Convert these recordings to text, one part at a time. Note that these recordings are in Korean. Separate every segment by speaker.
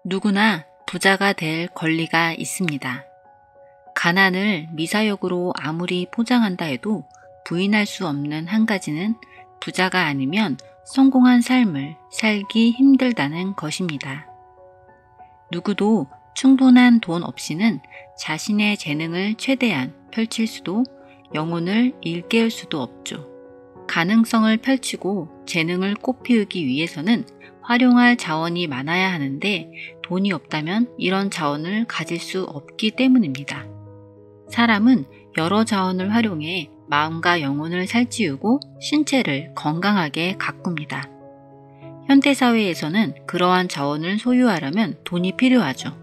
Speaker 1: 누구나 부자가 될 권리가 있습니다. 가난을 미사역으로 아무리 포장한다 해도 부인할 수 없는 한 가지는 부자가 아니면 성공한 삶을 살기 힘들다는 것입니다. 누구도 충분한 돈 없이는 자신의 재능을 최대한 펼칠 수도 영혼을 일깨울 수도 없죠. 가능성을 펼치고 재능을 꽃피우기 위해서는 활용할 자원이 많아야 하는데 돈이 없다면 이런 자원을 가질 수 없기 때문입니다. 사람은 여러 자원을 활용해 마음과 영혼을 살찌우고 신체를 건강하게 가꿉니다. 현대사회에서는 그러한 자원을 소유하려면 돈이 필요하죠.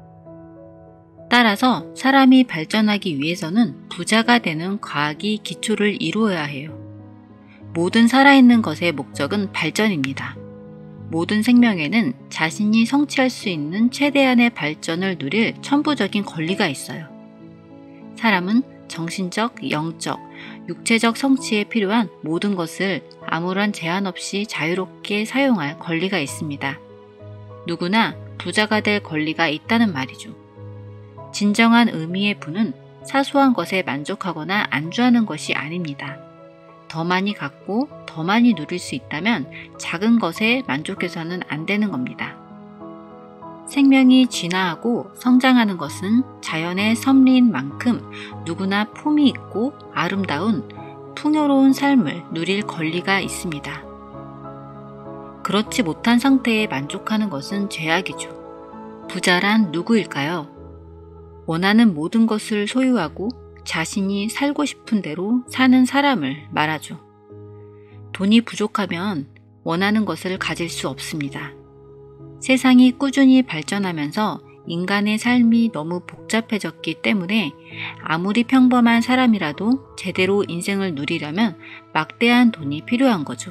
Speaker 1: 따라서 사람이 발전하기 위해서는 부자가 되는 과학이 기초를 이루어야 해요. 모든 살아있는 것의 목적은 발전입니다. 모든 생명에는 자신이 성취할 수 있는 최대한의 발전을 누릴 천부적인 권리가 있어요. 사람은 정신적, 영적, 육체적 성취에 필요한 모든 것을 아무런 제한 없이 자유롭게 사용할 권리가 있습니다. 누구나 부자가 될 권리가 있다는 말이죠. 진정한 의미의 부는 사소한 것에 만족하거나 안주하는 것이 아닙니다. 더 많이 갖고 더 많이 누릴 수 있다면 작은 것에 만족해서는 안 되는 겁니다. 생명이 진화하고 성장하는 것은 자연의 섭리인 만큼 누구나 품이 있고 아름다운 풍요로운 삶을 누릴 권리가 있습니다. 그렇지 못한 상태에 만족하는 것은 죄악이죠. 부자란 누구일까요? 원하는 모든 것을 소유하고 자신이 살고 싶은 대로 사는 사람을 말하죠. 돈이 부족하면 원하는 것을 가질 수 없습니다. 세상이 꾸준히 발전하면서 인간의 삶이 너무 복잡해졌기 때문에 아무리 평범한 사람이라도 제대로 인생을 누리려면 막대한 돈이 필요한 거죠.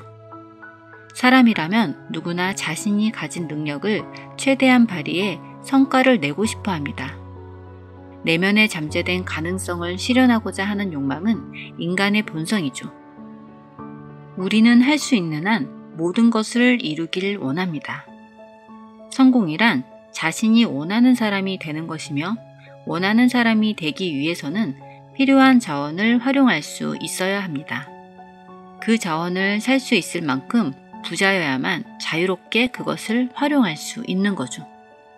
Speaker 1: 사람이라면 누구나 자신이 가진 능력을 최대한 발휘해 성과를 내고 싶어 합니다. 내면에 잠재된 가능성을 실현하고자 하는 욕망은 인간의 본성이죠. 우리는 할 수 있는 한 모든 것을 이루길 원합니다. 성공이란 자신이 원하는 사람이 되는 것이며 원하는 사람이 되기 위해서는 필요한 자원을 활용할 수 있어야 합니다. 그 자원을 살 수 있을 만큼 부자여야만 자유롭게 그것을 활용할 수 있는 거죠.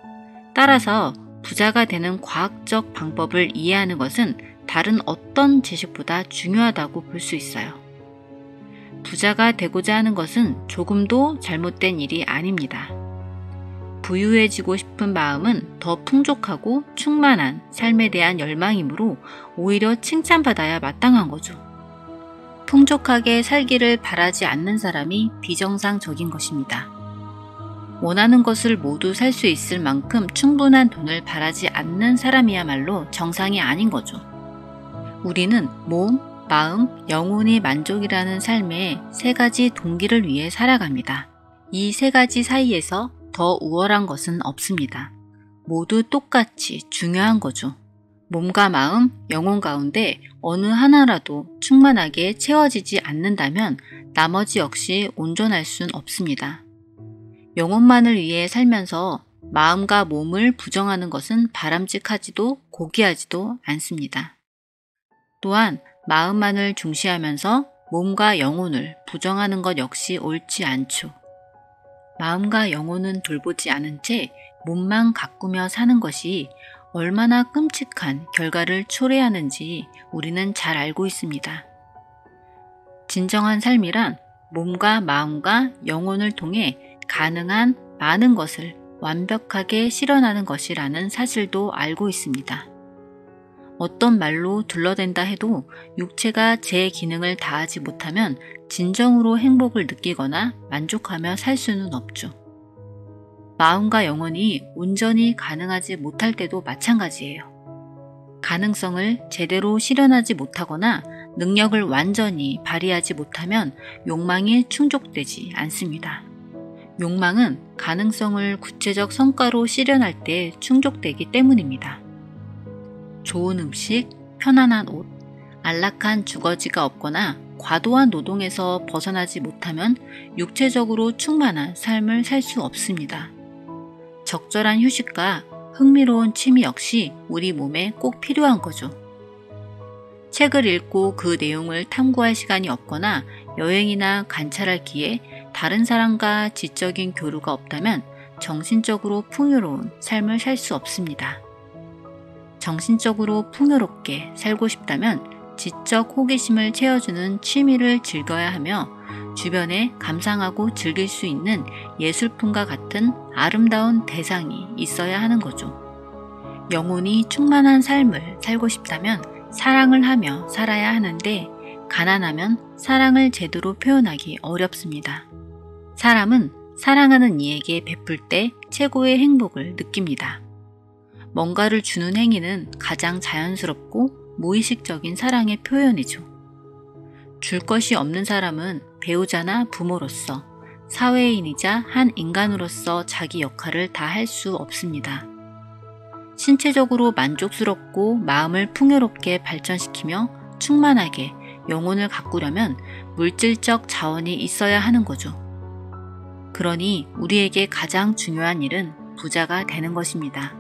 Speaker 1: 따라서 부자가 되는 과학적 방법을 이해하는 것은 다른 어떤 지식보다 중요하다고 볼 수 있어요. 부자가 되고자 하는 것은 조금도 잘못된 일이 아닙니다. 부유해지고 싶은 마음은 더 풍족하고 충만한 삶에 대한 열망이므로 오히려 칭찬받아야 마땅한 거죠. 풍족하게 살기를 바라지 않는 사람이 비정상적인 것입니다. 원하는 것을 모두 살 수 있을 만큼 충분한 돈을 바라지 않는 사람이야말로 정상이 아닌 거죠. 우리는 몸, 마음, 영혼이 만족이라는 삶의 세 가지 동기를 위해 살아갑니다. 이 세 가지 사이에서 더 우월한 것은 없습니다. 모두 똑같이 중요한 거죠. 몸과 마음, 영혼 가운데 어느 하나라도 충만하게 채워지지 않는다면 나머지 역시 온전할 순 없습니다. 영혼만을 위해 살면서 마음과 몸을 부정하는 것은 바람직하지도 고귀하지도 않습니다. 또한 마음만을 중시하면서 몸과 영혼을 부정하는 것 역시 옳지 않죠. 마음과 영혼은 돌보지 않은 채 몸만 가꾸며 사는 것이 얼마나 끔찍한 결과를 초래하는지 우리는 잘 알고 있습니다. 진정한 삶이란 몸과 마음과 영혼을 통해 가능한 많은 것을 완벽하게 실현하는 것이라는 사실도 알고 있습니다. 어떤 말로 둘러댄다 해도 육체가 제 기능을 다하지 못하면 진정으로 행복을 느끼거나 만족하며 살 수는 없죠. 마음과 영혼이 온전히 가능하지 못할 때도 마찬가지예요. 가능성을 제대로 실현하지 못하거나 능력을 완전히 발휘하지 못하면 욕망이 충족되지 않습니다. 욕망은 가능성을 구체적 성과로 실현할 때 충족되기 때문입니다. 좋은 음식, 편안한 옷, 안락한 주거지가 없거나 과도한 노동에서 벗어나지 못하면 육체적으로 충만한 삶을 살 수 없습니다. 적절한 휴식과 흥미로운 취미 역시 우리 몸에 꼭 필요한 거죠. 책을 읽고 그 내용을 탐구할 시간이 없거나 여행이나 관찰할 기에 다른 사람과 지적인 교류가 없다면 정신적으로 풍요로운 삶을 살 수 없습니다. 정신적으로 풍요롭게 살고 싶다면 지적 호기심을 채워주는 취미를 즐겨야 하며 주변에 감상하고 즐길 수 있는 예술품과 같은 아름다운 대상이 있어야 하는 거죠. 영혼이 충만한 삶을 살고 싶다면 사랑을 하며 살아야 하는데 가난하면 사랑을 제대로 표현하기 어렵습니다. 사람은 사랑하는 이에게 베풀 때 최고의 행복을 느낍니다. 뭔가를 주는 행위는 가장 자연스럽고 무의식적인 사랑의 표현이죠. 줄 것이 없는 사람은 배우자나 부모로서, 사회인이자 한 인간으로서 자기 역할을 다 할 수 없습니다. 신체적으로 만족스럽고 마음을 풍요롭게 발전시키며 충만하게 영혼을 가꾸려면 물질적 자원이 있어야 하는 거죠. 그러니 우리에게 가장 중요한 일은 부자가 되는 것입니다.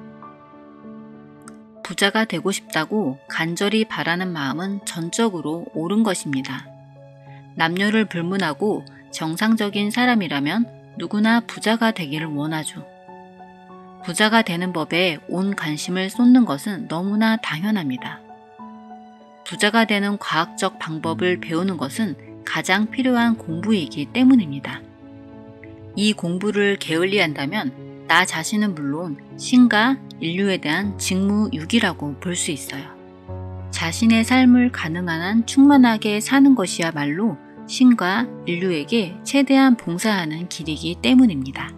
Speaker 1: 부자가 되고 싶다고 간절히 바라는 마음은 전적으로 옳은 것입니다. 남녀를 불문하고 정상적인 사람이라면 누구나 부자가 되기를 원하죠. 부자가 되는 법에 온 관심을 쏟는 것은 너무나 당연합니다. 부자가 되는 과학적 방법을 배우는 것은 가장 필요한 공부이기 때문입니다. 이 공부를 게을리한다면 나 자신은 물론 신과 인류에 대한 직무유기라고 볼 수 있어요. 자신의 삶을 가능한 한 충만하게 사는 것이야말로 신과 인류에게 최대한 봉사하는 길이기 때문입니다.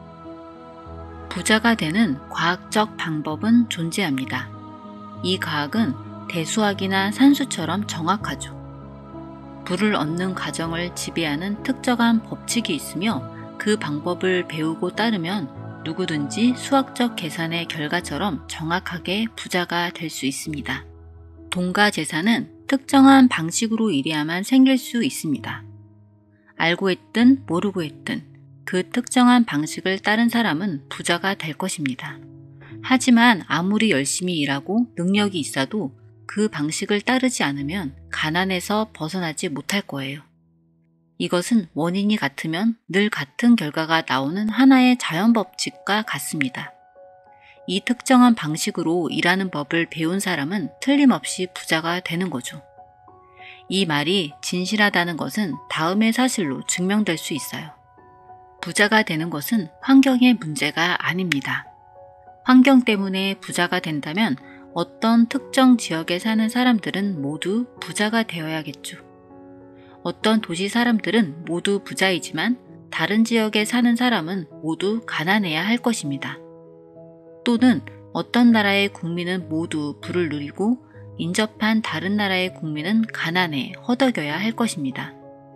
Speaker 1: 부자가 되는 과학적 방법은 존재합니다. 이 과학은 대수학이나 산수처럼 정확하죠. 부를 얻는 과정을 지배하는 특정한 법칙이 있으며 그 방법을 배우고 따르면 누구든지 수학적 계산의 결과처럼 정확하게 부자가 될 수 있습니다. 돈과 재산은 특정한 방식으로 일해야만 생길 수 있습니다. 알고 했든 모르고 했든 그 특정한 방식을 따른 사람은 부자가 될 것입니다. 하지만 아무리 열심히 일하고 능력이 있어도 그 방식을 따르지 않으면 가난에서 벗어나지 못할 거예요. 이것은 원인이 같으면 늘 같은 결과가 나오는 하나의 자연법칙과 같습니다. 이 특정한 방식으로 일하는 법을 배운 사람은 틀림없이 부자가 되는 거죠. 이 말이 진실하다는 것은 다음의 사실로 증명될 수 있어요. 부자가 되는 것은 환경의 문제가 아닙니다. 환경 때문에 부자가 된다면 어떤 특정 지역에 사는 사람들은 모두 부자가 되어야겠죠. 어떤 도시 사람들은 모두 부자이지만 다른 지역에 사는 사람은 모두 가난해야 할 것입니다. 또는 어떤 나라의 국민은 모두 부를 누리고 인접한 다른 나라의 국민은 가난해 허덕여야 할 것입니다.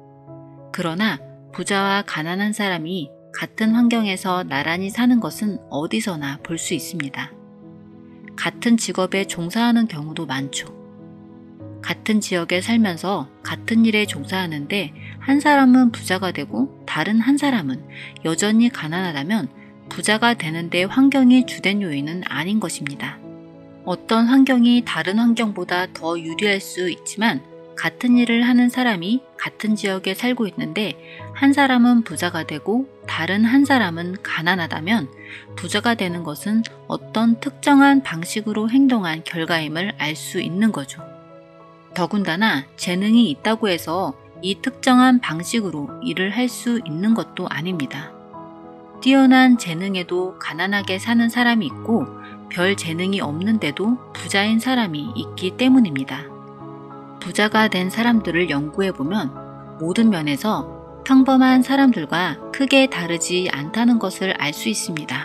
Speaker 1: 그러나 부자와 가난한 사람이 같은 환경에서 나란히 사는 것은 어디서나 볼 수 있습니다. 같은 직업에 종사하는 경우도 많죠. 같은 지역에 살면서 같은 일에 종사하는데 한 사람은 부자가 되고 다른 한 사람은 여전히 가난하다면 부자가 되는데 환경이 주된 요인은 아닌 것입니다. 어떤 환경이 다른 환경보다 더 유리할 수 있지만 같은 일을 하는 사람이 같은 지역에 살고 있는데 한 사람은 부자가 되고 다른 한 사람은 가난하다면 부자가 되는 것은 어떤 특정한 방식으로 행동한 결과임을 알 수 있는 거죠. 더군다나 재능이 있다고 해서 이 특정한 방식으로 일을 할 수 있는 것도 아닙니다. 뛰어난 재능에도 가난하게 사는 사람이 있고 별 재능이 없는데도 부자인 사람이 있기 때문입니다. 부자가 된 사람들을 연구해보면 모든 면에서 평범한 사람들과 크게 다르지 않다는 것을 알 수 있습니다.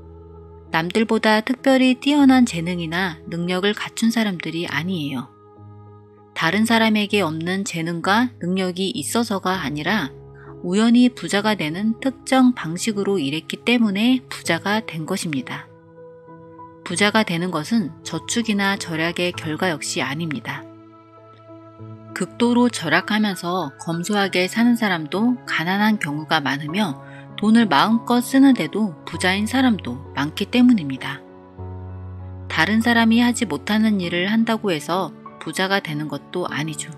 Speaker 1: 남들보다 특별히 뛰어난 재능이나 능력을 갖춘 사람들이 아니에요. 다른 사람에게 없는 재능과 능력이 있어서가 아니라 우연히 부자가 되는 특정 방식으로 일했기 때문에 부자가 된 것입니다. 부자가 되는 것은 저축이나 절약의 결과 역시 아닙니다. 극도로 절약하면서 검소하게 사는 사람도 가난한 경우가 많으며 돈을 마음껏 쓰는데도 부자인 사람도 많기 때문입니다. 다른 사람이 하지 못하는 일을 한다고 해서 부자가 되는 것도 아니죠.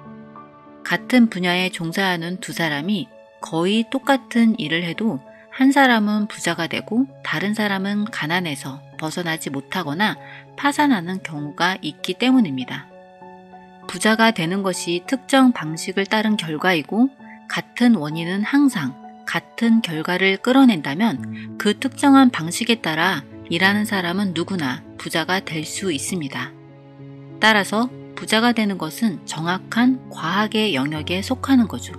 Speaker 1: 같은 분야에 종사하는 두 사람이 거의 똑같은 일을 해도 한 사람은 부자가 되고 다른 사람은 가난해서 벗어나지 못하거나 파산하는 경우가 있기 때문입니다. 부자가 되는 것이 특정 방식을 따른 결과이고 같은 원인은 항상 같은 결과를 끌어낸다면 그 특정한 방식에 따라 일하는 사람은 누구나 부자가 될 수 있습니다. 따라서 부자가 되는 것은 정확한 과학의 영역에 속하는 거죠.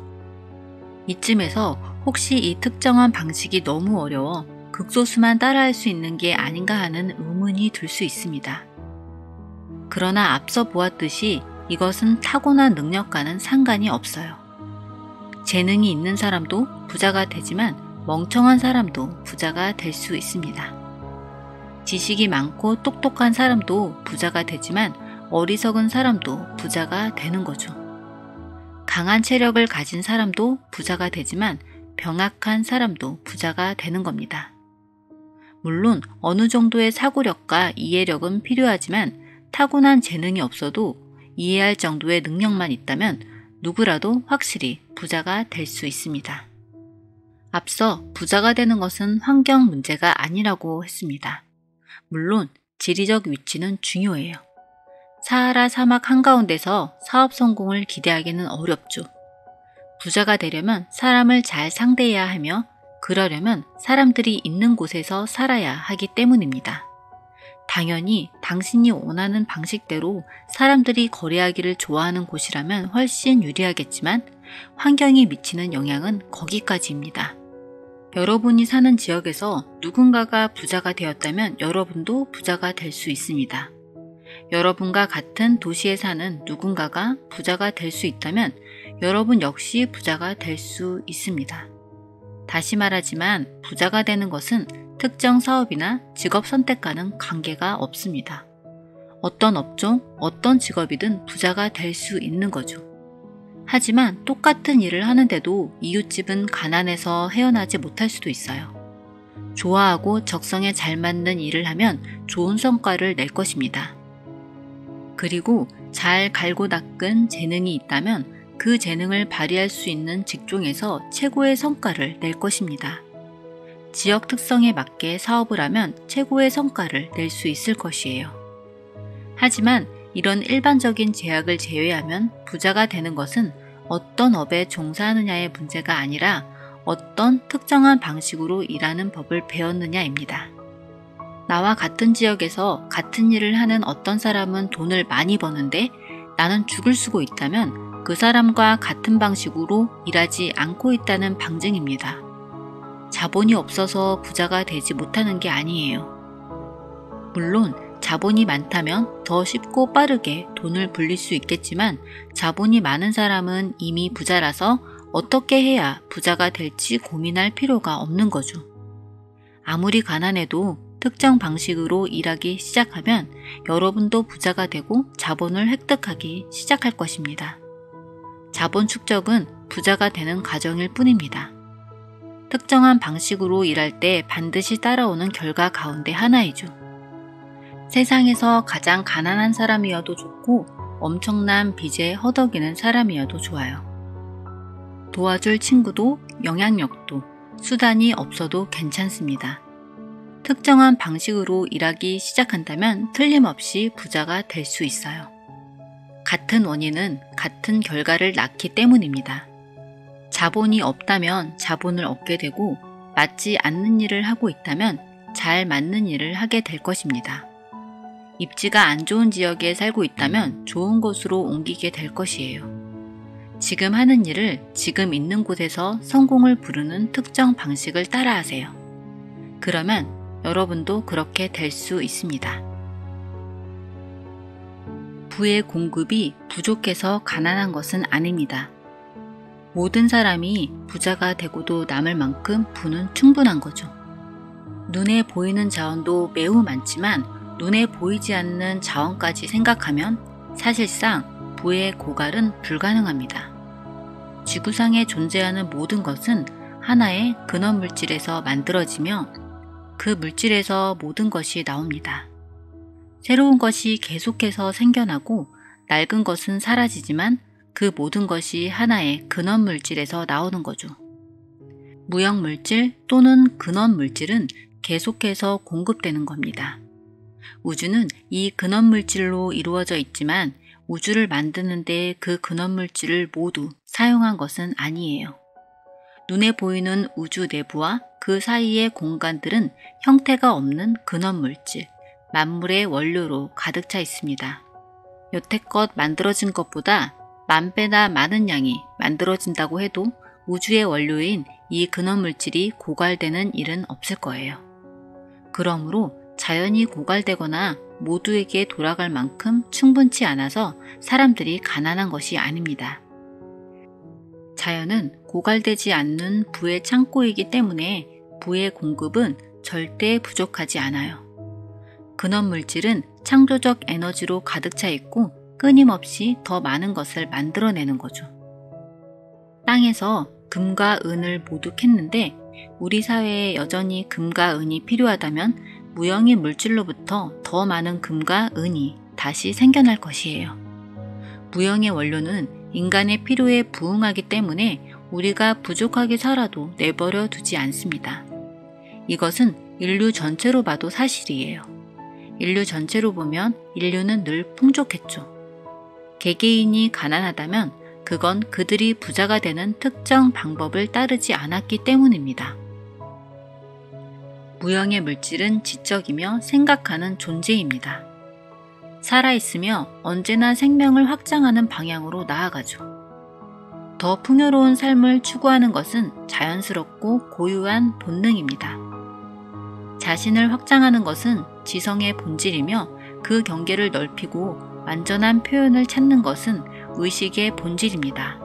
Speaker 1: 이쯤에서 혹시 이 특정한 방식이 너무 어려워 극소수만 따라할 수 있는 게 아닌가 하는 의문이 들 수 있습니다. 그러나 앞서 보았듯이 이것은 타고난 능력과는 상관이 없어요. 재능이 있는 사람도 부자가 되지만 멍청한 사람도 부자가 될 수 있습니다. 지식이 많고 똑똑한 사람도 부자가 되지만 어리석은 사람도 부자가 되는 거죠. 강한 체력을 가진 사람도 부자가 되지만 병약한 사람도 부자가 되는 겁니다. 물론 어느 정도의 사고력과 이해력은 필요하지만 타고난 재능이 없어도 이해할 정도의 능력만 있다면 누구라도 확실히 부자가 될 수 있습니다. 앞서 부자가 되는 것은 환경 문제가 아니라고 했습니다. 물론 지리적 위치는 중요해요. 사하라 사막 한가운데서 사업 성공을 기대하기는 어렵죠. 부자가 되려면 사람을 잘 상대해야 하며 그러려면 사람들이 있는 곳에서 살아야 하기 때문입니다. 당연히 당신이 원하는 방식대로 사람들이 거래하기를 좋아하는 곳이라면 훨씬 유리하겠지만 환경이 미치는 영향은 거기까지입니다. 여러분이 사는 지역에서 누군가가 부자가 되었다면 여러분도 부자가 될 수 있습니다. 여러분과 같은 도시에 사는 누군가가 부자가 될 수 있다면 여러분 역시 부자가 될 수 있습니다. 다시 말하지만 부자가 되는 것은 특정 사업이나 직업 선택과는 관계가 없습니다. 어떤 업종, 어떤 직업이든 부자가 될 수 있는 거죠. 하지만 똑같은 일을 하는데도 이웃집은 가난해서 헤어나지 못할 수도 있어요. 좋아하고 적성에 잘 맞는 일을 하면 좋은 성과를 낼 것입니다. 그리고 잘 갈고 닦은 재능이 있다면 그 재능을 발휘할 수 있는 직종에서 최고의 성과를 낼 것입니다. 지역 특성에 맞게 사업을 하면 최고의 성과를 낼 수 있을 것이에요. 하지만 이런 일반적인 제약을 제외하면 부자가 되는 것은 어떤 업에 종사하느냐의 문제가 아니라 어떤 특정한 방식으로 일하는 법을 배웠느냐입니다. 나와 같은 지역에서 같은 일을 하는 어떤 사람은 돈을 많이 버는데 나는 죽을 쓰고 있다면 그 사람과 같은 방식으로 일하지 않고 있다는 방증입니다. 자본이 없어서 부자가 되지 못하는 게 아니에요. 물론 자본이 많다면 더 쉽고 빠르게 돈을 불릴 수 있겠지만 자본이 많은 사람은 이미 부자라서 어떻게 해야 부자가 될지 고민할 필요가 없는 거죠. 아무리 가난해도 특정 방식으로 일하기 시작하면 여러분도 부자가 되고 자본을 획득하기 시작할 것입니다. 자본 축적은 부자가 되는 과정일 뿐입니다. 특정한 방식으로 일할 때 반드시 따라오는 결과 가운데 하나이죠. 세상에서 가장 가난한 사람이어도 좋고 엄청난 빚에 허덕이는 사람이어도 좋아요. 도와줄 친구도 영향력도 수단이 없어도 괜찮습니다. 특정한 방식으로 일하기 시작한다면 틀림없이 부자가 될 수 있어요. 같은 원인은 같은 결과를 낳기 때문입니다. 자본이 없다면 자본을 얻게 되고 맞지 않는 일을 하고 있다면 잘 맞는 일을 하게 될 것입니다. 입지가 안 좋은 지역에 살고 있다면 좋은 곳으로 옮기게 될 것이에요. 지금 하는 일을 지금 있는 곳에서 성공을 부르는 특정 방식을 따라하세요. 그러면 여러분도 그렇게 될 수 있습니다. 부의 공급이 부족해서 가난한 것은 아닙니다. 모든 사람이 부자가 되고도 남을 만큼 부는 충분한 거죠. 눈에 보이는 자원도 매우 많지만 눈에 보이지 않는 자원까지 생각하면 사실상 부의 고갈은 불가능합니다. 지구상에 존재하는 모든 것은 하나의 근원 물질에서 만들어지며 그 물질에서 모든 것이 나옵니다. 새로운 것이 계속해서 생겨나고 낡은 것은 사라지지만 그 모든 것이 하나의 근원 물질에서 나오는 거죠. 무형 물질 또는 근원 물질은 계속해서 공급되는 겁니다. 우주는 이 근원 물질로 이루어져 있지만 우주를 만드는데 그 근원 물질을 모두 사용한 것은 아니에요. 눈에 보이는 우주 내부와 그 사이의 공간들은 형태가 없는 근원 물질, 만물의 원료로 가득 차 있습니다. 여태껏 만들어진 것보다 만 배나 많은 양이 만들어진다고 해도 우주의 원료인 이 근원 물질이 고갈되는 일은 없을 거예요. 그러므로 자연이 고갈되거나 모두에게 돌아갈 만큼 충분치 않아서 사람들이 가난한 것이 아닙니다. 자연은 고갈되지 않는 부의 창고이기 때문에 부의 공급은 절대 부족하지 않아요. 근원 물질은 창조적 에너지로 가득 차 있고 끊임없이 더 많은 것을 만들어내는 거죠. 땅에서 금과 은을 모두 캤는데 우리 사회에 여전히 금과 은이 필요하다면 무형의 물질로부터 더 많은 금과 은이 다시 생겨날 것이에요. 무형의 원료는 인간의 필요에 부응하기 때문에 우리가 부족하게 살아도 내버려 두지 않습니다. 이것은 인류 전체로 봐도 사실이에요. 인류 전체로 보면 인류는 늘 풍족했죠. 개개인이 가난하다면 그건 그들이 부자가 되는 특정 방법을 따르지 않았기 때문입니다. 무형의 물질은 지적이며 생각하는 존재입니다. 살아있으며 언제나 생명을 확장하는 방향으로 나아가죠. 더 풍요로운 삶을 추구하는 것은 자연스럽고 고유한 본능입니다. 자신을 확장하는 것은 지성의 본질이며 그 경계를 넓히고 완전한 표현을 찾는 것은 의식의 본질입니다.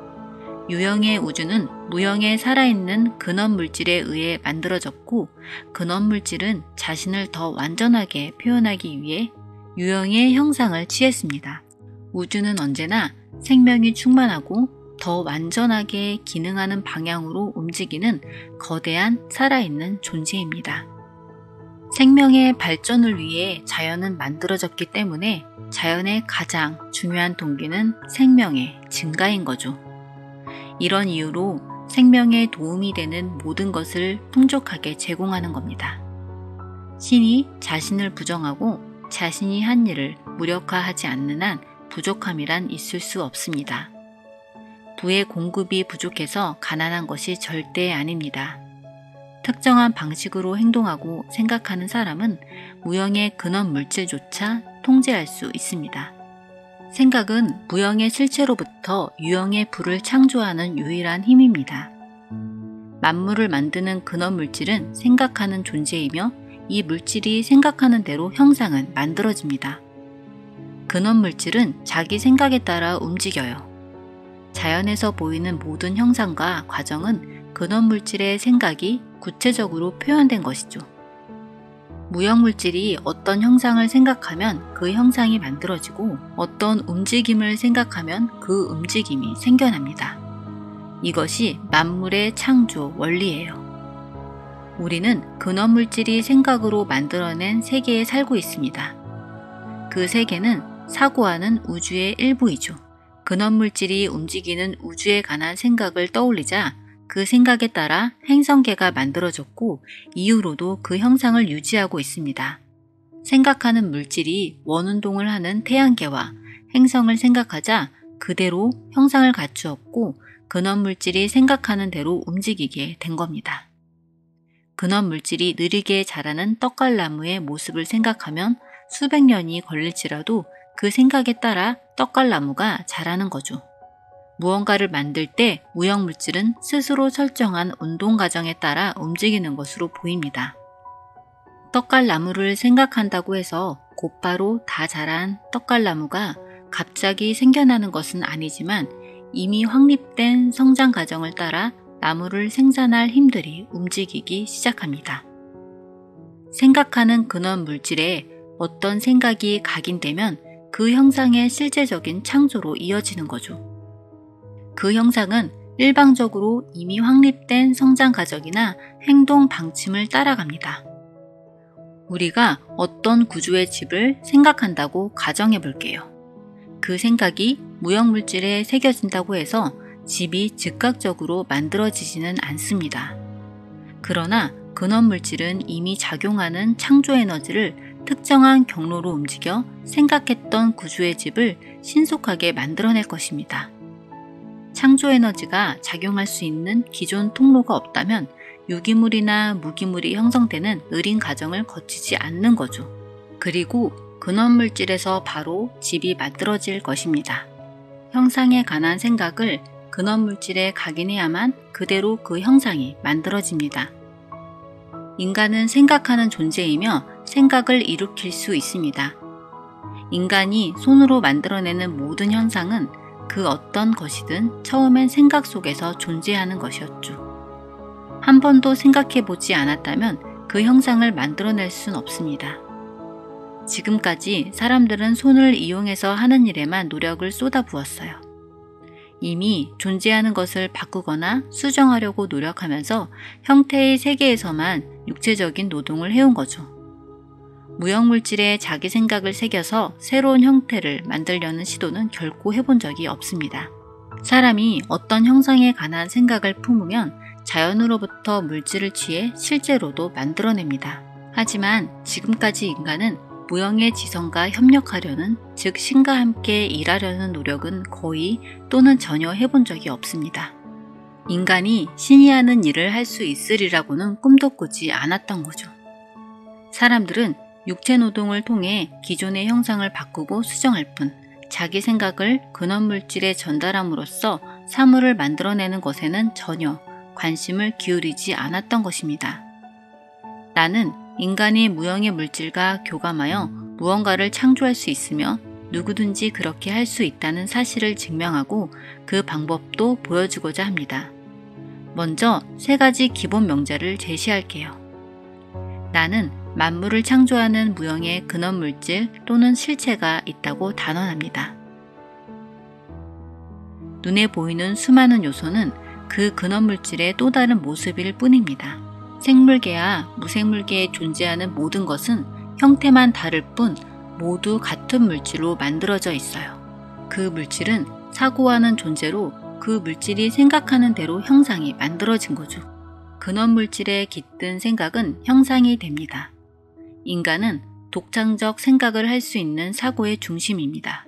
Speaker 1: 유형의 우주는 무형의 살아있는 근원 물질에 의해 만들어졌고 근원 물질은 자신을 더 완전하게 표현하기 위해 유형의 형상을 취했습니다. 우주는 언제나 생명이 충만하고 더 완전하게 기능하는 방향으로 움직이는 거대한 살아있는 존재입니다. 생명의 발전을 위해 자연은 만들어졌기 때문에 자연의 가장 중요한 동기는 생명의 증가인 거죠. 이런 이유로 생명에 도움이 되는 모든 것을 풍족하게 제공하는 겁니다. 신이 자신을 부정하고 자신이 한 일을 무력화하지 않는 한 부족함이란 있을 수 없습니다. 부의 공급이 부족해서 가난한 것이 절대 아닙니다. 특정한 방식으로 행동하고 생각하는 사람은 무형의 근원 물질조차 통제할 수 있습니다. 생각은 무형의 실체로부터 유형의 부를 창조하는 유일한 힘입니다. 만물을 만드는 근원 물질은 생각하는 존재이며 이 물질이 생각하는 대로 형상은 만들어집니다. 근원 물질은 자기 생각에 따라 움직여요. 자연에서 보이는 모든 형상과 과정은 근원 물질의 생각이 구체적으로 표현된 것이죠. 무형 물질이 어떤 형상을 생각하면 그 형상이 만들어지고 어떤 움직임을 생각하면 그 움직임이 생겨납니다. 이것이 만물의 창조 원리예요. 우리는 근원 물질이 생각으로 만들어낸 세계에 살고 있습니다. 그 세계는 사고하는 우주의 일부이죠. 근원 물질이 움직이는 우주에 관한 생각을 떠올리자 그 생각에 따라 행성계가 만들어졌고 이후로도 그 형상을 유지하고 있습니다. 생각하는 물질이 원운동을 하는 태양계와 행성을 생각하자 그대로 형상을 갖추었고 근원 물질이 생각하는 대로 움직이게 된 겁니다. 근원 물질이 느리게 자라는 떡갈나무의 모습을 생각하면 수백 년이 걸릴지라도 그 생각에 따라 떡갈나무가 자라는 거죠. 무언가를 만들 때 무형 물질은 스스로 설정한 운동 과정에 따라 움직이는 것으로 보입니다. 떡갈나무를 생각한다고 해서 곧바로 다 자란 떡갈나무가 갑자기 생겨나는 것은 아니지만 이미 확립된 성장 과정을 따라 나무를 생산할 힘들이 움직이기 시작합니다. 생각하는 근원 물질에 어떤 생각이 각인되면 그 형상의 실제적인 창조로 이어지는 거죠. 그 형상은 일방적으로 이미 확립된 성장 과정이나 행동 방침을 따라갑니다. 우리가 어떤 구조의 집을 생각한다고 가정해 볼게요. 그 생각이 무형물질에 새겨진다고 해서 집이 즉각적으로 만들어지지는 않습니다. 그러나 근원물질은 이미 작용하는 창조 에너지를 특정한 경로로 움직여 생각했던 구조의 집을 신속하게 만들어낼 것입니다. 창조 에너지가 작용할 수 있는 기존 통로가 없다면 유기물이나 무기물이 형성되는 느린 과정을 거치지 않는 거죠. 그리고 근원물질에서 바로 집이 만들어질 것입니다. 형상에 관한 생각을 근원물질에 각인해야만 그대로 그 형상이 만들어집니다. 인간은 생각하는 존재이며 생각을 일으킬 수 있습니다. 인간이 손으로 만들어내는 모든 현상은 그 어떤 것이든 처음엔 생각 속에서 존재하는 것이었죠. 한 번도 생각해 보지 않았다면 그 형상을 만들어낼 순 없습니다. 지금까지 사람들은 손을 이용해서 하는 일에만 노력을 쏟아부었어요. 이미 존재하는 것을 바꾸거나 수정하려고 노력하면서 형태의 세계에서만 육체적인 노동을 해온 거죠. 무형물질에 자기 생각을 새겨서 새로운 형태를 만들려는 시도는 결코 해본 적이 없습니다. 사람이 어떤 형상에 관한 생각을 품으면 자연으로부터 물질을 취해 실제로도 만들어냅니다. 하지만 지금까지 인간은 무형의 지성과 협력하려는, 즉 신과 함께 일하려는 노력은 거의 또는 전혀 해본 적이 없습니다. 인간이 신이 하는 일을 할 수 있으리라고는 꿈도 꾸지 않았던 거죠. 사람들은 육체 노동을 통해 기존의 형상을 바꾸고 수정할 뿐, 자기 생각을 근원물질에 전달함으로써 사물을 만들어내는 것에는 전혀 관심을 기울이지 않았던 것입니다. 나는 인간이 무형의 물질과 교감하여 무언가를 창조할 수 있으며 누구든지 그렇게 할 수 있다는 사실을 증명하고 그 방법도 보여주고자 합니다. 먼저 3가지 기본 명제를 제시할게요. 나는 만물을 창조하는 무형의 근원물질 또는 실체가 있다고 단언합니다. 눈에 보이는 수많은 요소는 그 근원물질의 또 다른 모습일 뿐입니다. 생물계와 무생물계에 존재하는 모든 것은 형태만 다를 뿐 모두 같은 물질로 만들어져 있어요. 그 물질은 사고하는 존재로 그 물질이 생각하는 대로 형상이 만들어진 거죠. 근원물질에 깃든 생각은 형상이 됩니다. 인간은 독창적 생각을 할 수 있는 사고의 중심입니다.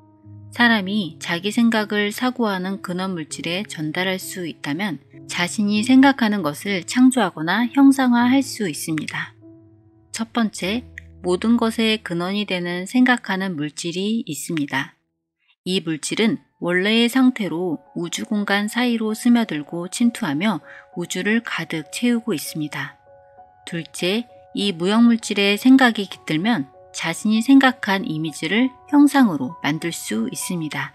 Speaker 1: 사람이 자기 생각을 사고하는 근원물질에 전달할 수 있다면 자신이 생각하는 것을 창조하거나 형상화할 수 있습니다. 첫 번째, 모든 것의 근원이 되는 생각하는 물질이 있습니다. 이 물질은 원래의 상태로 우주 공간 사이로 스며들고 침투하며 우주를 가득 채우고 있습니다. 둘째, 이 무형물질의 생각이 깃들면 자신이 생각한 이미지를 형상으로 만들 수 있습니다.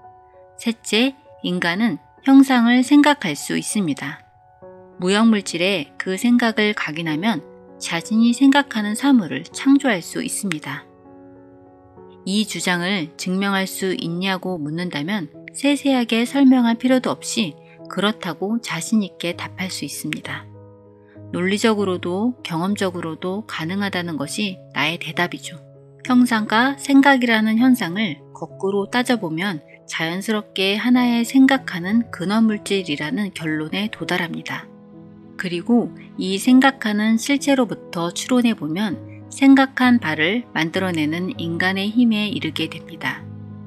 Speaker 1: 셋째, 인간은 형상을 생각할 수 있습니다. 무형물질에 그 생각을 각인하면 자신이 생각하는 사물을 창조할 수 있습니다. 이 주장을 증명할 수 있냐고 묻는다면 세세하게 설명할 필요도 없이 그렇다고 자신 있게 답할 수 있습니다. 논리적으로도 경험적으로도 가능하다는 것이 나의 대답이죠. 형상과 생각이라는 현상을 거꾸로 따져보면 자연스럽게 하나의 생각하는 근원물질이라는 결론에 도달합니다. 그리고 이 생각하는 실체로부터 추론해보면 생각한 바를 만들어내는 인간의 힘에 이르게 됩니다.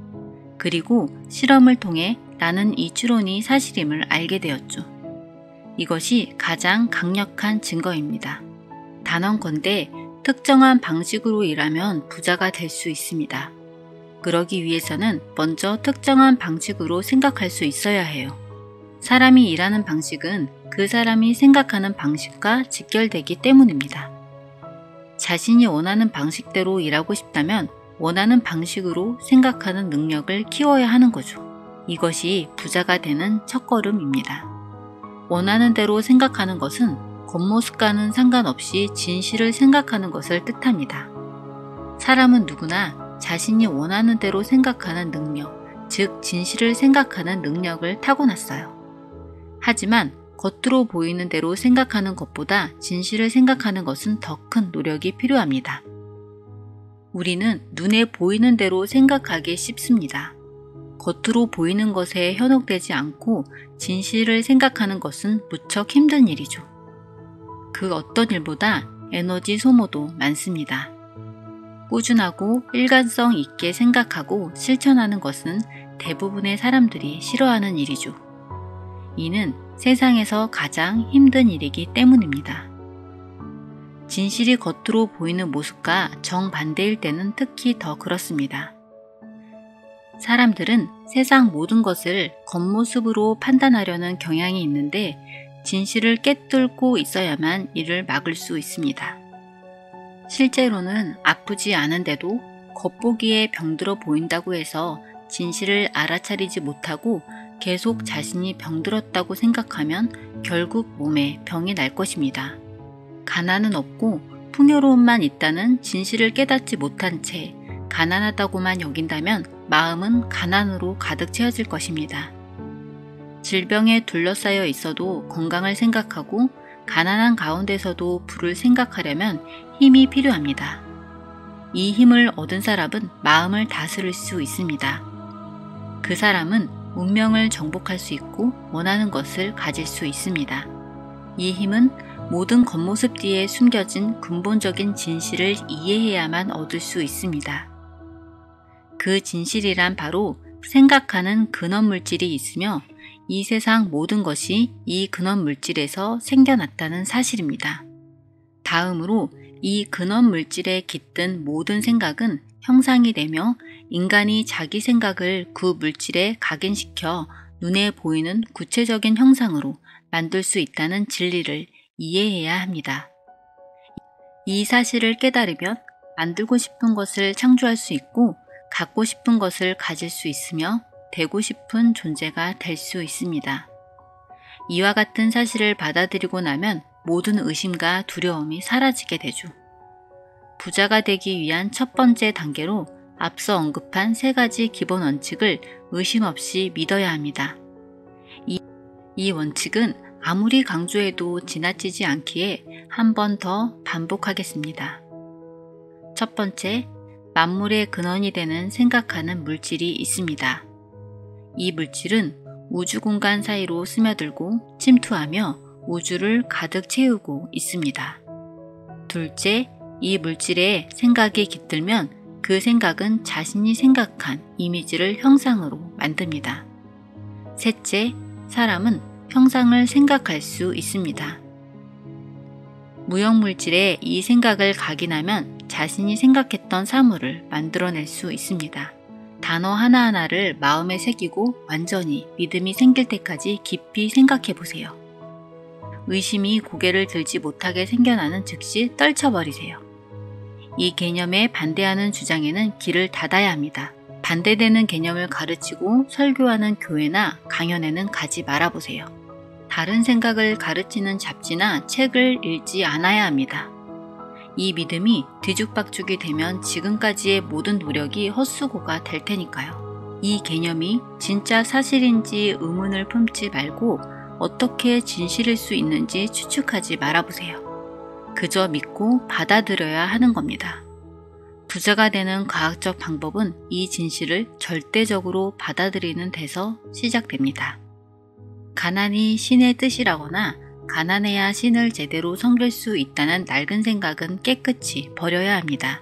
Speaker 1: 그리고 실험을 통해 나는 이 추론이 사실임을 알게 되었죠. 이것이 가장 강력한 증거입니다. 단언컨대 특정한 방식으로 일하면 부자가 될 수 있습니다. 그러기 위해서는 먼저 특정한 방식으로 생각할 수 있어야 해요. 사람이 일하는 방식은 그 사람이 생각하는 방식과 직결되기 때문입니다. 자신이 원하는 방식대로 일하고 싶다면 원하는 방식으로 생각하는 능력을 키워야 하는 거죠. 이것이 부자가 되는 첫걸음입니다. 원하는 대로 생각하는 것은 겉모습과는 상관없이 진실을 생각하는 것을 뜻합니다. 사람은 누구나 자신이 원하는 대로 생각하는 능력, 즉 진실을 생각하는 능력을 타고났어요. 하지만 겉으로 보이는 대로 생각하는 것보다 진실을 생각하는 것은 더 큰 노력이 필요합니다. 우리는 눈에 보이는 대로 생각하기 쉽습니다. 겉으로 보이는 것에 현혹되지 않고 진실을 생각하는 것은 무척 힘든 일이죠. 그 어떤 일보다 에너지 소모도 많습니다. 꾸준하고 일관성 있게 생각하고 실천하는 것은 대부분의 사람들이 싫어하는 일이죠. 이는 세상에서 가장 힘든 일이기 때문입니다. 진실이 겉으로 보이는 모습과 정반대일 때는 특히 더 그렇습니다. 사람들은 세상 모든 것을 겉모습으로 판단하려는 경향이 있는데 진실을 깨뚫고 있어야만 이를 막을 수 있습니다. 실제로는 아프지 않은데도 겉보기에 병들어 보인다고 해서 진실을 알아차리지 못하고 계속 자신이 병들었다고 생각하면 결국 몸에 병이 날 것입니다. 가난은 없고 풍요로움만 있다는 진실을 깨닫지 못한 채 가난하다고만 여긴다면 마음은 가난으로 가득 채워질 것입니다. 질병에 둘러싸여 있어도 건강을 생각하고 가난한 가운데서도 부를 생각하려면 힘이 필요합니다. 이 힘을 얻은 사람은 마음을 다스릴 수 있습니다. 그 사람은 운명을 정복할 수 있고 원하는 것을 가질 수 있습니다. 이 힘은 모든 겉모습 뒤에 숨겨진 근본적인 진실을 이해해야만 얻을 수 있습니다. 그 진실이란 바로 생각하는 근원 물질이 있으며 이 세상 모든 것이 이 근원 물질에서 생겨났다는 사실입니다. 다음으로 이 근원 물질에 깃든 모든 생각은 형상이 되며 인간이 자기 생각을 그 물질에 각인시켜 눈에 보이는 구체적인 형상으로 만들 수 있다는 진리를 이해해야 합니다. 이 사실을 깨달으면 만들고 싶은 것을 창조할 수 있고 갖고 싶은 것을 가질 수 있으며 되고 싶은 존재가 될 수 있습니다. 이와 같은 사실을 받아들이고 나면 모든 의심과 두려움이 사라지게 되죠. 부자가 되기 위한 첫 번째 단계로 앞서 언급한 3가지 기본 원칙을 의심 없이 믿어야 합니다. 이 원칙은 아무리 강조해도 지나치지 않기에 한 번 더 반복하겠습니다. 첫 번째, 만물의 근원이 되는 생각하는 물질이 있습니다. 이 물질은 우주 공간 사이로 스며들고 침투하며 우주를 가득 채우고 있습니다. 둘째, 이 물질에 생각이 깃들면 그 생각은 자신이 생각한 이미지를 형상으로 만듭니다. 셋째, 사람은 형상을 생각할 수 있습니다. 무형물질에 이 생각을 각인하면 자신이 생각했던 사물을 만들어낼 수 있습니다. 단어 하나하나를 마음에 새기고 완전히 믿음이 생길 때까지 깊이 생각해 보세요. 의심이 고개를 들지 못하게 생겨나는 즉시 떨쳐버리세요. 이 개념에 반대하는 주장에는 길을 닫아야 합니다. 반대되는 개념을 가르치고 설교하는 교회나 강연에는 가지 말아보세요. 다른 생각을 가르치는 잡지나 책을 읽지 않아야 합니다. 이 믿음이 뒤죽박죽이 되면 지금까지의 모든 노력이 헛수고가 될 테니까요. 이 개념이 진짜 사실인지 의문을 품지 말고 어떻게 진실일 수 있는지 추측하지 말아보세요. 그저 믿고 받아들여야 하는 겁니다. 부자가 되는 과학적 방법은 이 진실을 절대적으로 받아들이는 데서 시작됩니다. 가난이 신의 뜻이라거나 가난해야 신을 제대로 섬길 수 있다는 낡은 생각은 깨끗이 버려야 합니다.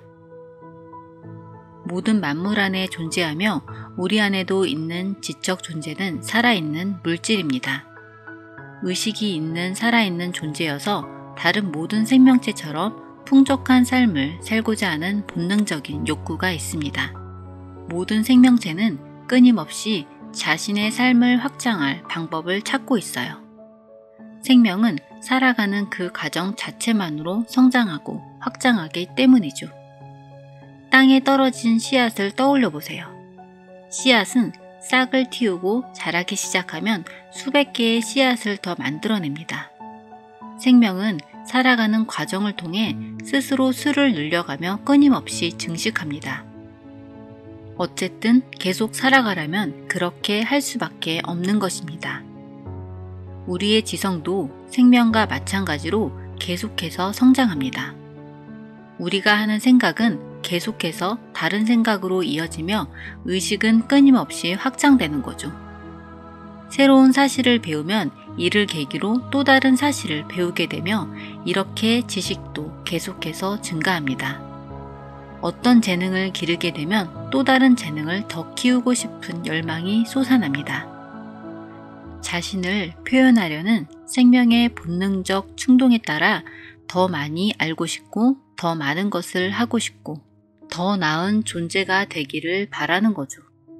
Speaker 1: 모든 만물 안에 존재하며 우리 안에도 있는 지적 존재는 살아있는 물질입니다. 의식이 있는 살아있는 존재여서 다른 모든 생명체처럼 풍족한 삶을 살고자 하는 본능적인 욕구가 있습니다. 모든 생명체는 끊임없이 자신의 삶을 확장할 방법을 찾고 있어요. 생명은 살아가는 그 과정 자체만으로 성장하고 확장하기 때문이죠. 땅에 떨어진 씨앗을 떠올려 보세요. 씨앗은 싹을 틔우고 자라기 시작하면 수백 개의 씨앗을 더 만들어냅니다. 생명은 살아가는 과정을 통해 스스로 수를 늘려가며 끊임없이 증식합니다. 어쨌든 계속 살아가려면 그렇게 할 수밖에 없는 것입니다. 우리의 지성도 생명과 마찬가지로 계속해서 성장합니다. 우리가 하는 생각은 계속해서 다른 생각으로 이어지며 의식은 끊임없이 확장되는 거죠. 새로운 사실을 배우면 이를 계기로 또 다른 사실을 배우게 되며 이렇게 지식도 계속해서 증가합니다. 어떤 재능을 기르게 되면 또 다른 재능을 더 키우고 싶은 열망이 솟아납니다. 자신을 표현하려는 생명의 본능적 충동에 따라 더 많이 알고 싶고 더 많은 것을 하고 싶고 더 나은 존재가 되기를 바라는 거죠.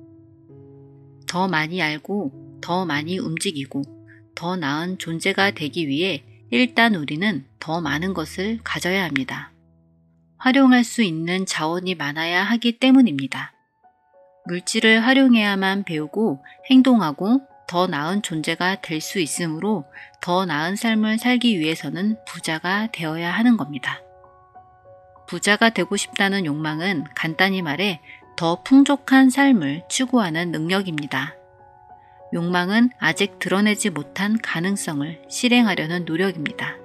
Speaker 1: 더 많이 알고 더 많이 움직이고 더 나은 존재가 되기 위해 일단 우리는 더 많은 것을 가져야 합니다. 활용할 수 있는 자원이 많아야 하기 때문입니다. 물질을 활용해야만 배우고 행동하고 더 나은 존재가 될 수 있으므로 더 나은 삶을 살기 위해서는 부자가 되어야 하는 겁니다. 부자가 되고 싶다는 욕망은 간단히 말해 더 풍족한 삶을 추구하는 능력입니다. 욕망은 아직 드러내지 못한 가능성을 실행하려는 노력입니다.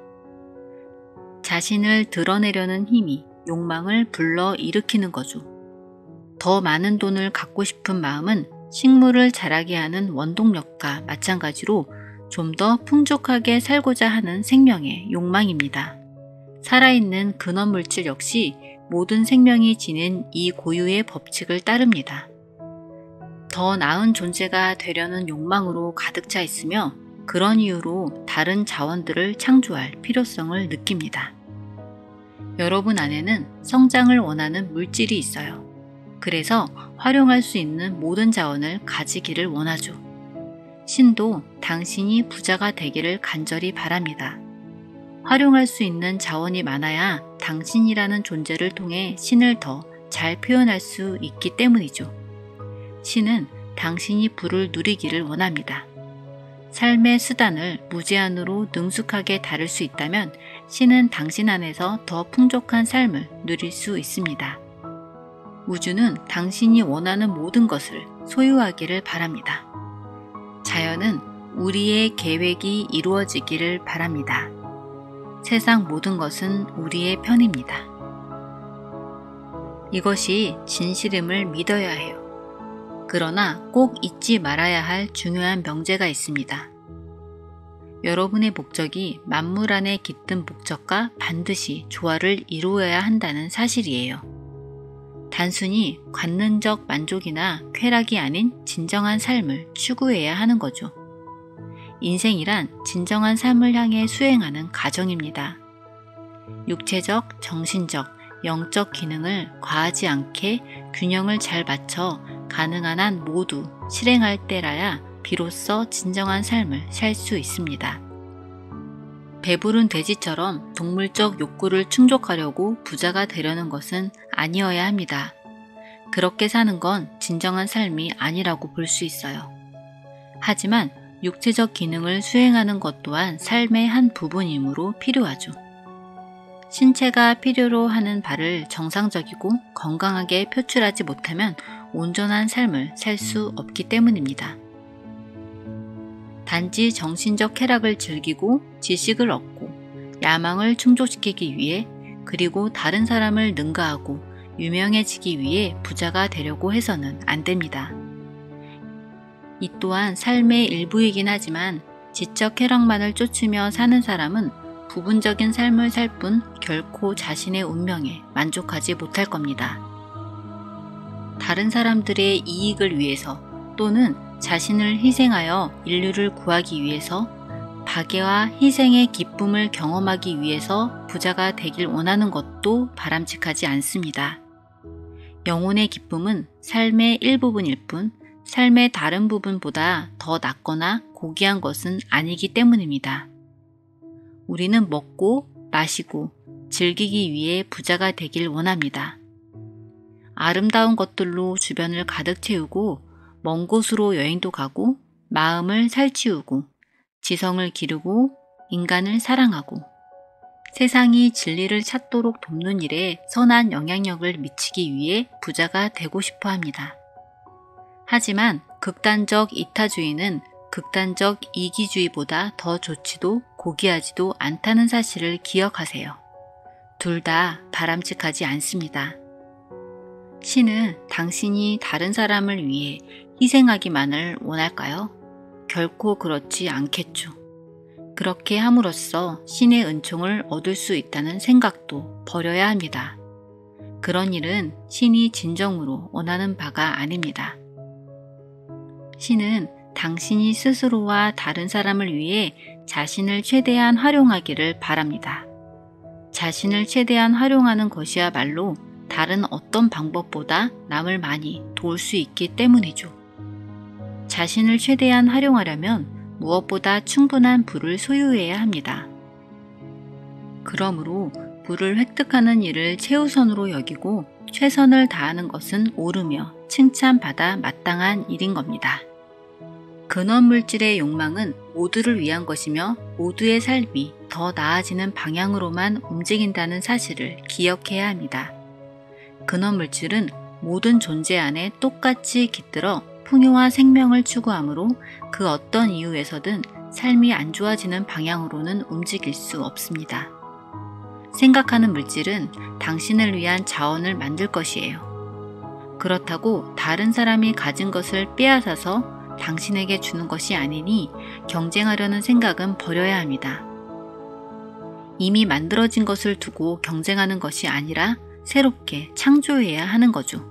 Speaker 1: 자신을 드러내려는 힘이 욕망을 불러 일으키는 거죠. 더 많은 돈을 갖고 싶은 마음은 식물을 자라게 하는 원동력과 마찬가지로 좀 더 풍족하게 살고자 하는 생명의 욕망입니다. 살아있는 근원물질 역시 모든 생명이 지닌 이 고유의 법칙을 따릅니다. 더 나은 존재가 되려는 욕망으로 가득 차 있으며 그런 이유로 다른 자원들을 창조할 필요성을 느낍니다. 여러분 안에는 성장을 원하는 물질이 있어요. 그래서 활용할 수 있는 모든 자원을 가지기를 원하죠. 신도 당신이 부자가 되기를 간절히 바랍니다. 활용할 수 있는 자원이 많아야 당신이라는 존재를 통해 신을 더 잘 표현할 수 있기 때문이죠. 신은 당신이 부를 누리기를 원합니다. 삶의 수단을 무제한으로 능숙하게 다룰 수 있다면 신은 당신 안에서 더 풍족한 삶을 누릴 수 있습니다. 우주는 당신이 원하는 모든 것을 소유하기를 바랍니다. 자연은 우리의 계획이 이루어지기를 바랍니다. 세상 모든 것은 우리의 편입니다. 이것이 진실임을 믿어야 해요. 그러나 꼭 잊지 말아야 할 중요한 명제가 있습니다. 여러분의 목적이 만물 안에 깃든 목적과 반드시 조화를 이루어야 한다는 사실이에요. 단순히 관능적 만족이나 쾌락이 아닌 진정한 삶을 추구해야 하는 거죠. 인생이란 진정한 삶을 향해 수행하는 과정입니다. 육체적, 정신적, 영적 기능을 과하지 않게 균형을 잘 맞춰 가능한 한 모두 실행할 때라야 비로소 진정한 삶을 살 수 있습니다. 배부른 돼지처럼 동물적 욕구를 충족하려고 부자가 되려는 것은 아니어야 합니다. 그렇게 사는 건 진정한 삶이 아니라고 볼 수 있어요. 하지만 육체적 기능을 수행하는 것 또한 삶의 한 부분이므로 필요하죠. 신체가 필요로 하는 바를 정상적이고 건강하게 표출하지 못하면 온전한 삶을 살 수 없기 때문입니다. 단지 정신적 쾌락을 즐기고 지식을 얻고 야망을 충족시키기 위해 그리고 다른 사람을 능가하고 유명해지기 위해 부자가 되려고 해서는 안 됩니다. 이 또한 삶의 일부이긴 하지만 지적 쾌락만을 쫓으며 사는 사람은 부분적인 삶을 살 뿐 결코 자신의 운명에 만족하지 못할 겁니다. 다른 사람들의 이익을 위해서 또는 자신을 희생하여 인류를 구하기 위해서 박애와 희생의 기쁨을 경험하기 위해서 부자가 되길 원하는 것도 바람직하지 않습니다. 영혼의 기쁨은 삶의 일부분일 뿐 삶의 다른 부분보다 더 낫거나 고귀한 것은 아니기 때문입니다. 우리는 먹고 마시고 즐기기 위해 부자가 되길 원합니다. 아름다운 것들로 주변을 가득 채우고 먼 곳으로 여행도 가고 마음을 살찌우고 지성을 기르고 인간을 사랑하고 세상이 진리를 찾도록 돕는 일에 선한 영향력을 미치기 위해 부자가 되고 싶어 합니다. 하지만 극단적 이타주의는 극단적 이기주의보다 더 좋지도 고귀하지도 않다는 사실을 기억하세요. 둘 다 바람직하지 않습니다. 신은 당신이 다른 사람을 위해 희생하기만을 원할까요? 결코 그렇지 않겠죠. 그렇게 함으로써 신의 은총을 얻을 수 있다는 생각도 버려야 합니다. 그런 일은 신이 진정으로 원하는 바가 아닙니다. 신은 당신이 스스로와 다른 사람을 위해 자신을 최대한 활용하기를 바랍니다. 자신을 최대한 활용하는 것이야말로 다른 어떤 방법보다 남을 많이 도울 수 있기 때문이죠. 자신을 최대한 활용하려면 무엇보다 충분한 부를 소유해야 합니다. 그러므로 부를 획득하는 일을 최우선으로 여기고 최선을 다하는 것은 옳으며 칭찬받아 마땅한 일인 겁니다. 근원물질의 욕망은 모두를 위한 것이며 모두의 삶이 더 나아지는 방향으로만 움직인다는 사실을 기억해야 합니다. 근원물질은 모든 존재 안에 똑같이 깃들어 풍요와 생명을 추구하므로 그 어떤 이유에서든 삶이 안 좋아지는 방향으로는 움직일 수 없습니다. 생각하는 물질은 당신을 위한 자원을 만들 것이에요. 그렇다고 다른 사람이 가진 것을 빼앗아서 당신에게 주는 것이 아니니 경쟁하려는 생각은 버려야 합니다. 이미 만들어진 것을 두고 경쟁하는 것이 아니라 새롭게 창조해야 하는 거죠.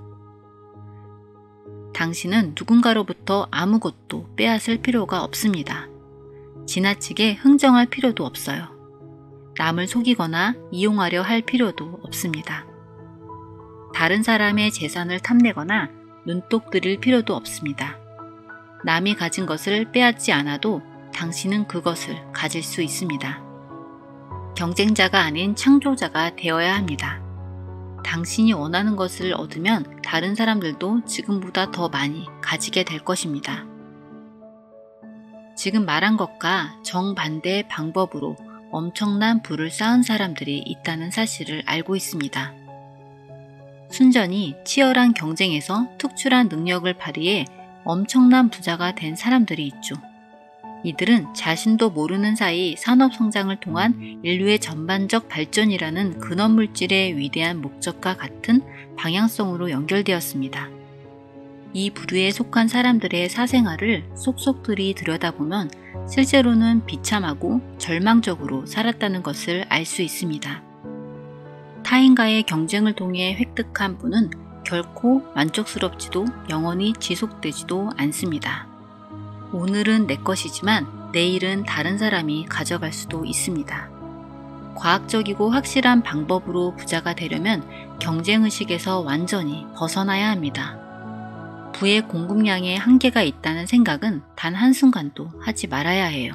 Speaker 1: 당신은 누군가로부터 아무것도 빼앗을 필요가 없습니다. 지나치게 흥정할 필요도 없어요. 남을 속이거나 이용하려 할 필요도 없습니다. 다른 사람의 재산을 탐내거나 눈독 들일 필요도 없습니다. 남이 가진 것을 빼앗지 않아도 당신은 그것을 가질 수 있습니다. 경쟁자가 아닌 창조자가 되어야 합니다. 당신이 원하는 것을 얻으면 다른 사람들도 지금보다 더 많이 가지게 될 것입니다. 지금 말한 것과 정반대의 방법으로 엄청난 부를 쌓은 사람들이 있다는 사실을 알고 있습니다. 순전히 치열한 경쟁에서 특출한 능력을 발휘해 엄청난 부자가 된 사람들이 있죠. 이들은 자신도 모르는 사이 산업 성장을 통한 인류의 전반적 발전이라는 근원물질의 위대한 목적과 같은 방향성으로 연결되었습니다. 이 부류에 속한 사람들의 사생활을 속속들이 들여다보면 실제로는 비참하고 절망적으로 살았다는 것을 알 수 있습니다. 타인과의 경쟁을 통해 획득한 부는 결코 만족스럽지도 영원히 지속되지도 않습니다. 오늘은 내 것이지만 내일은 다른 사람이 가져갈 수도 있습니다. 과학적이고 확실한 방법으로 부자가 되려면 경쟁의식에서 완전히 벗어나야 합니다. 부의 공급량에 한계가 있다는 생각은 단 한순간도 하지 말아야 해요.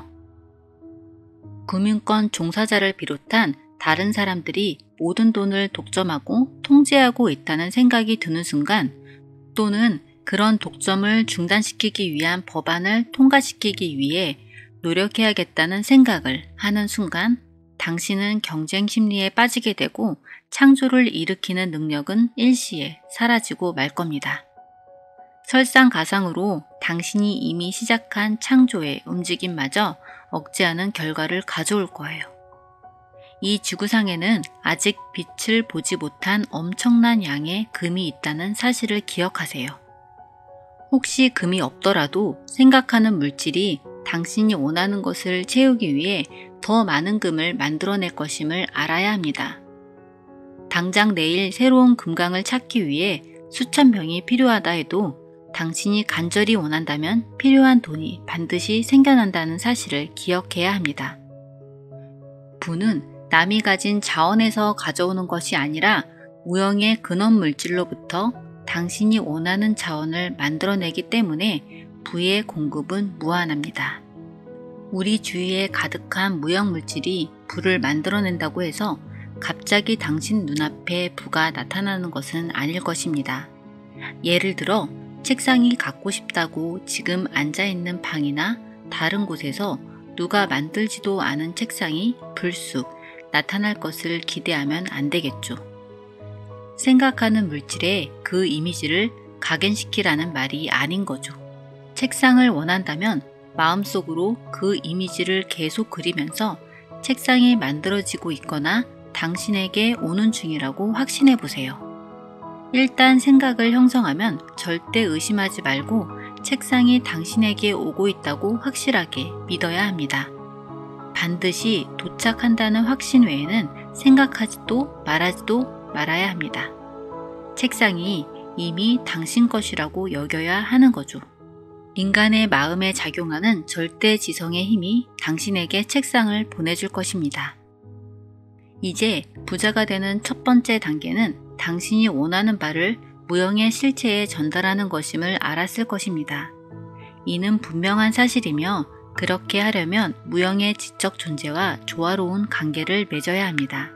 Speaker 1: 금융권 종사자를 비롯한 다른 사람들이 모든 돈을 독점하고 통제하고 있다는 생각이 드는 순간, 또는 그런 독점을 중단시키기 위한 법안을 통과시키기 위해 노력해야겠다는 생각을 하는 순간 당신은 경쟁 심리에 빠지게 되고 창조를 일으키는 능력은 일시에 사라지고 말 겁니다. 설상가상으로 당신이 이미 시작한 창조의 움직임마저 억제하는 결과를 가져올 거예요. 이 지구상에는 아직 빛을 보지 못한 엄청난 양의 금이 있다는 사실을 기억하세요. 혹시 금이 없더라도 생각하는 물질이 당신이 원하는 것을 채우기 위해 더 많은 금을 만들어낼 것임을 알아야 합니다. 당장 내일 새로운 금강을 찾기 위해 수천 병이 필요하다 해도 당신이 간절히 원한다면 필요한 돈이 반드시 생겨난다는 사실을 기억해야 합니다. 부는 남이 가진 자원에서 가져오는 것이 아니라 우영의 근원 물질로부터 당신이 원하는 자원을 만들어내기 때문에 부의 공급은 무한합니다. 우리 주위에 가득한 무형 물질이 부를 만들어낸다고 해서 갑자기 당신 눈앞에 부가 나타나는 것은 아닐 것입니다. 예를 들어 책상이 갖고 싶다고 지금 앉아있는 방이나 다른 곳에서 누가 만들지도 않은 책상이 불쑥 나타날 것을 기대하면 안 되겠죠. 생각하는 물질에 그 이미지를 각인시키라는 말이 아닌 거죠. 책상을 원한다면 마음속으로 그 이미지를 계속 그리면서 책상이 만들어지고 있거나 당신에게 오는 중이라고 확신해 보세요. 일단 생각을 형성하면 절대 의심하지 말고 책상이 당신에게 오고 있다고 확실하게 믿어야 합니다. 반드시 도착한다는 확신 외에는 생각하지도 말하지도 말아야 합니다. 책상이 이미 당신 것이라고 여겨야 하는 거죠. 인간의 마음에 작용하는 절대지성의 힘이 당신에게 책상을 보내줄 것입니다. 이제 부자가 되는 첫 번째 단계는 당신이 원하는 바를 무형의 실체에 전달하는 것임을 알았을 것입니다. 이는 분명한 사실이며 그렇게 하려면 무형의 지적 존재와 조화로운 관계를 맺어야 합니다.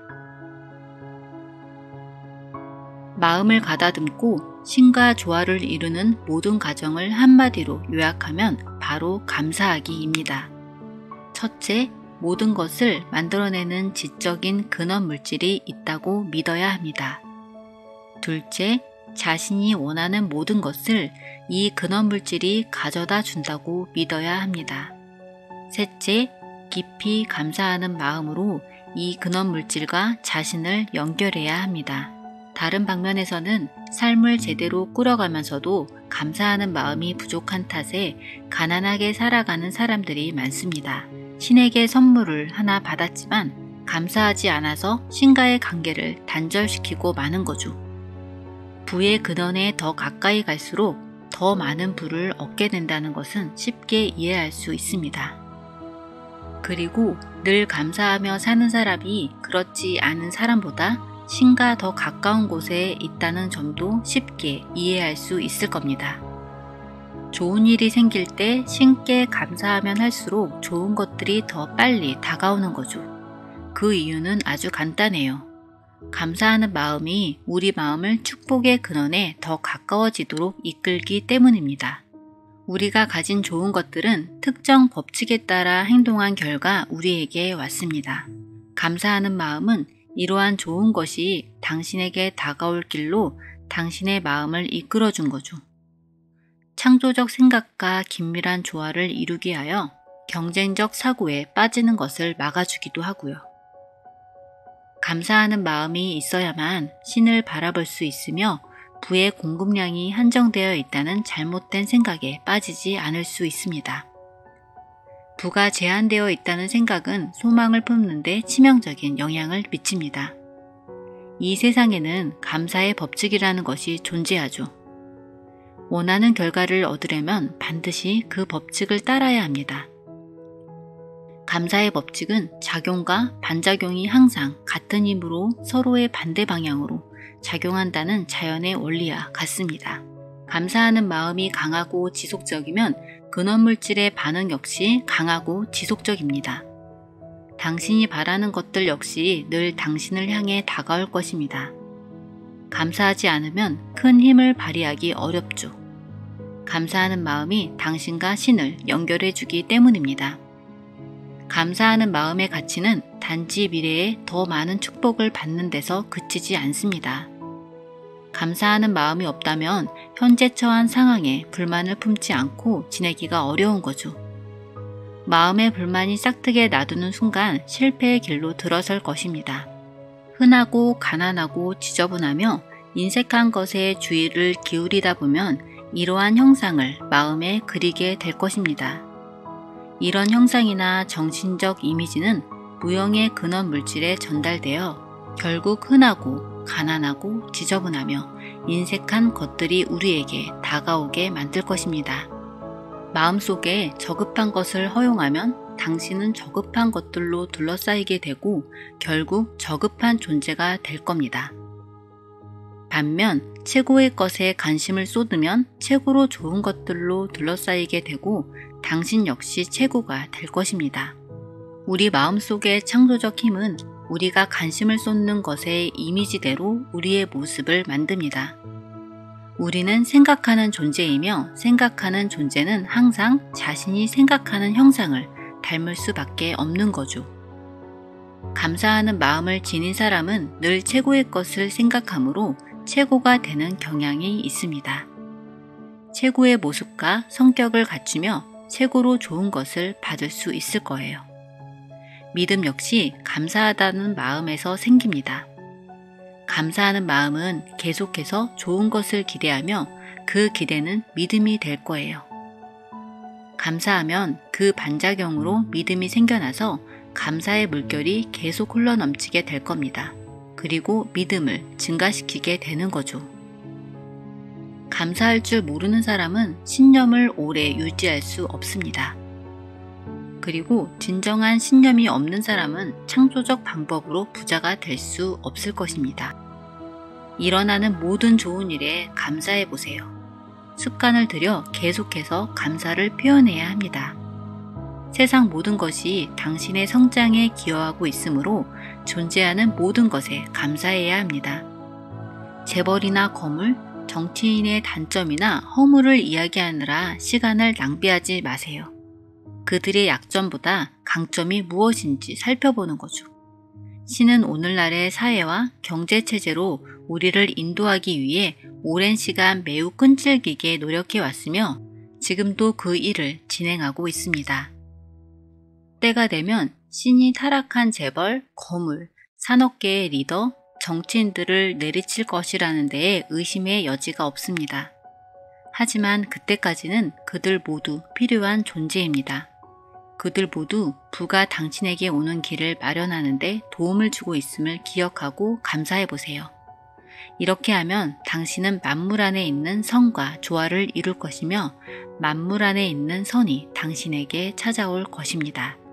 Speaker 1: 마음을 가다듬고 신과 조화를 이루는 모든 과정을 한마디로 요약하면 바로 감사하기입니다. 첫째, 모든 것을 만들어내는 지적인 근원 물질이 있다고 믿어야 합니다. 둘째, 자신이 원하는 모든 것을 이 근원 물질이 가져다 준다고 믿어야 합니다. 셋째, 깊이 감사하는 마음으로 이 근원 물질과 자신을 연결해야 합니다. 다른 방면에서는 삶을 제대로 꾸려가면서도 감사하는 마음이 부족한 탓에 가난하게 살아가는 사람들이 많습니다. 신에게 선물을 하나 받았지만 감사하지 않아서 신과의 관계를 단절시키고 마는 거죠. 부의 근원에 더 가까이 갈수록 더 많은 부를 얻게 된다는 것은 쉽게 이해할 수 있습니다. 그리고 늘 감사하며 사는 사람이 그렇지 않은 사람보다 신과 더 가까운 곳에 있다는 점도 쉽게 이해할 수 있을 겁니다. 좋은 일이 생길 때 신께 감사하면 할수록 좋은 것들이 더 빨리 다가오는 거죠. 그 이유는 아주 간단해요. 감사하는 마음이 우리 마음을 축복의 근원에 더 가까워지도록 이끌기 때문입니다. 우리가 가진 좋은 것들은 특정 법칙에 따라 행동한 결과 우리에게 왔습니다. 감사하는 마음은 이러한 좋은 것이 당신에게 다가올 길로 당신의 마음을 이끌어준 거죠. 창조적 생각과 긴밀한 조화를 이루기 위하여 경쟁적 사고에 빠지는 것을 막아주기도 하고요. 감사하는 마음이 있어야만 신을 바라볼 수 있으며 부의 공급량이 한정되어 있다는 잘못된 생각에 빠지지 않을 수 있습니다. 부가 제한되어 있다는 생각은 소망을 품는 데 치명적인 영향을 미칩니다. 이 세상에는 감사의 법칙이라는 것이 존재하죠. 원하는 결과를 얻으려면 반드시 그 법칙을 따라야 합니다. 감사의 법칙은 작용과 반작용이 항상 같은 힘으로 서로의 반대 방향으로 작용한다는 자연의 원리와 같습니다. 감사하는 마음이 강하고 지속적이면 근원물질의 반응 역시 강하고 지속적입니다. 당신이 바라는 것들 역시 늘 당신을 향해 다가올 것입니다. 감사하지 않으면 큰 힘을 발휘하기 어렵죠. 감사하는 마음이 당신과 신을 연결해 주기 때문입니다. 감사하는 마음의 가치는 단지 미래에 더 많은 축복을 받는 데서 그치지 않습니다. 감사하는 마음이 없다면 현재 처한 상황에 불만을 품지 않고 지내기가 어려운 거죠. 마음의 불만이 싹트게 놔두는 순간 실패의 길로 들어설 것입니다. 흔하고 가난하고 지저분하며 인색한 것에 주의를 기울이다 보면 이러한 형상을 마음에 그리게 될 것입니다. 이런 형상이나 정신적 이미지는 무형의 근원 물질에 전달되어 결국 흔하고 가난하고 지저분하며 인색한 것들이 우리에게 다가오게 만들 것입니다. 마음속에 저급한 것을 허용하면 당신은 저급한 것들로 둘러싸이게 되고 결국 저급한 존재가 될 겁니다. 반면 최고의 것에 관심을 쏟으면 최고로 좋은 것들로 둘러싸이게 되고 당신 역시 최고가 될 것입니다. 우리 마음속의 창조적 힘은 우리가 관심을 쏟는 것의 이미지대로 우리의 모습을 만듭니다. 우리는 생각하는 존재이며 생각하는 존재는 항상 자신이 생각하는 형상을 닮을 수밖에 없는 거죠. 감사하는 마음을 지닌 사람은 늘 최고의 것을 생각하므로 최고가 되는 경향이 있습니다. 최고의 모습과 성격을 갖추며 최고로 좋은 것을 받을 수 있을 거예요. 믿음 역시 감사하다는 마음에서 생깁니다. 감사하는 마음은 계속해서 좋은 것을 기대하며 그 기대는 믿음이 될 거예요. 감사하면 그 반작용으로 믿음이 생겨나서 감사의 물결이 계속 흘러넘치게 될 겁니다. 그리고 믿음을 증가시키게 되는 거죠. 감사할 줄 모르는 사람은 신념을 오래 유지할 수 없습니다. 그리고 진정한 신념이 없는 사람은 창조적 방법으로 부자가 될 수 없을 것입니다. 일어나는 모든 좋은 일에 감사해 보세요. 습관을 들여 계속해서 감사를 표현해야 합니다. 세상 모든 것이 당신의 성장에 기여하고 있으므로 존재하는 모든 것에 감사해야 합니다. 재벌이나 거물, 정치인의 단점이나 허물을 이야기하느라 시간을 낭비하지 마세요. 그들의 약점보다 강점이 무엇인지 살펴보는 거죠. 신은 오늘날의 사회와 경제체제로 우리를 인도하기 위해 오랜 시간 매우 끈질기게 노력해 왔으며 지금도 그 일을 진행하고 있습니다. 때가 되면 신이 타락한 재벌, 거물, 산업계의 리더, 정치인들을 내리칠 것이라는 데에 의심의 여지가 없습니다. 하지만 그때까지는 그들 모두 필요한 존재입니다. 그들 모두 부가 당신에게 오는 길을 마련하는 데 도움을 주고 있음을 기억하고 감사해 보세요. 이렇게 하면 당신은 만물 안에 있는 선과 조화를 이룰 것이며 만물 안에 있는 선이 당신에게 찾아올 것입니다.